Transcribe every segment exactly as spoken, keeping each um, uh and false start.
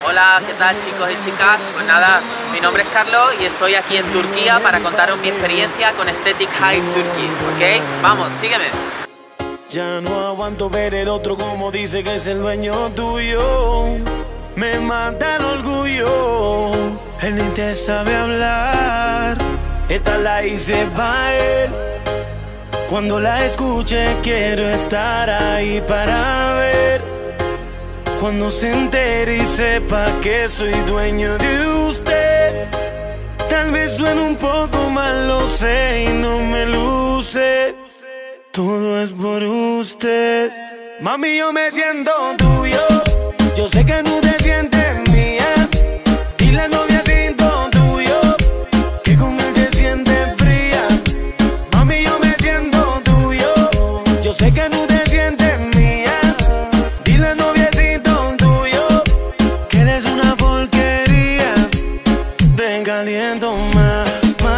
Hola, ¿qué tal chicos y chicas? Pues nada, mi nombre es Carlos y estoy aquí en Turquía para contaros mi experiencia con Aesthetic Hive Turkey, ¿ok? Vamos, sígueme. Ya no aguanto ver el otro como dice que es el dueño tuyo. Me mata el orgullo. Él ni te sabe hablar. Esta la hice pa' él. Cuando la escuche quiero estar ahí para ver. Cuando se entere y sepa que soy dueño de usted. Tal vez suene un poco mal, lo sé y no me luce. Todo es por usted. Mami, yo me siento tuyo. Yo sé que no te sientes mía. Dile al noviecito tuyo que con él te sientes fría. Mami, yo me siento tuyo. Yo sé que no te sientes mía. Dile al noviecito tuyo que eres una porquería. Te caliento más.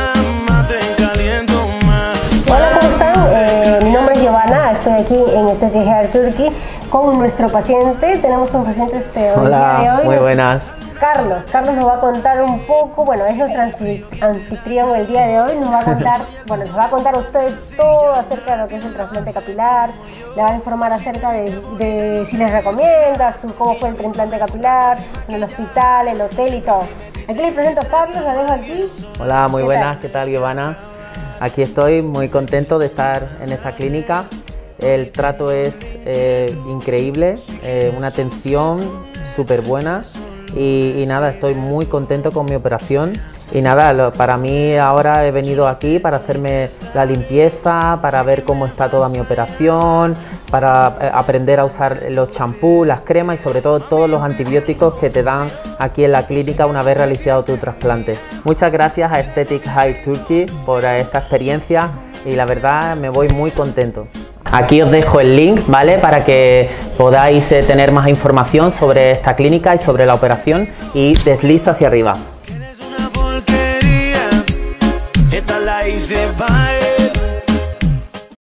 Estoy aquí en Aesthetic Hive Turkey con nuestro paciente. Tenemos un paciente este Hola, día de hoy. Muy buenas. Carlos. Carlos nos va a contar un poco, bueno, es nuestro anfitrión el día de hoy. Nos va a contar, bueno, nos va a contar a ustedes todo acerca de lo que es el trasplante capilar. Le va a informar acerca de, de si les recomienda, cómo fue el implante capilar, en el hospital, el hotel y todo. Aquí les presento a Carlos, la dejo aquí. Hola, muy ¿Qué buenas, tal? ¿qué tal, Giovanna? Aquí estoy muy contento de estar en esta clínica. El trato es eh, increíble, eh, una atención súper buena y, y nada, estoy muy contento con mi operación. Y nada, lo, para mí ahora he venido aquí para hacerme la limpieza, para ver cómo está toda mi operación, para eh, aprender a usar los champús, las cremas y sobre todo todos los antibióticos que te dan aquí en la clínica una vez realizado tu trasplante. Muchas gracias a Aesthetic Hive Turkey por esta experiencia y la verdad me voy muy contento. Aquí os dejo el link, ¿vale? Para que podáis eh, tener más información sobre esta clínica y sobre la operación y desliza hacia arriba. Eres una porquería. Esta la hice pa' él.